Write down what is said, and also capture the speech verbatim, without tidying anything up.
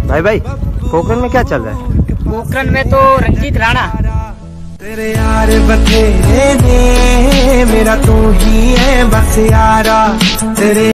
भाई भाई पोखरन में क्या चल रहा है? पोखरन में तो रंजीत राणा। तेरे यार बथेरे ने, मेरा तू ही है बस यारा तेरे।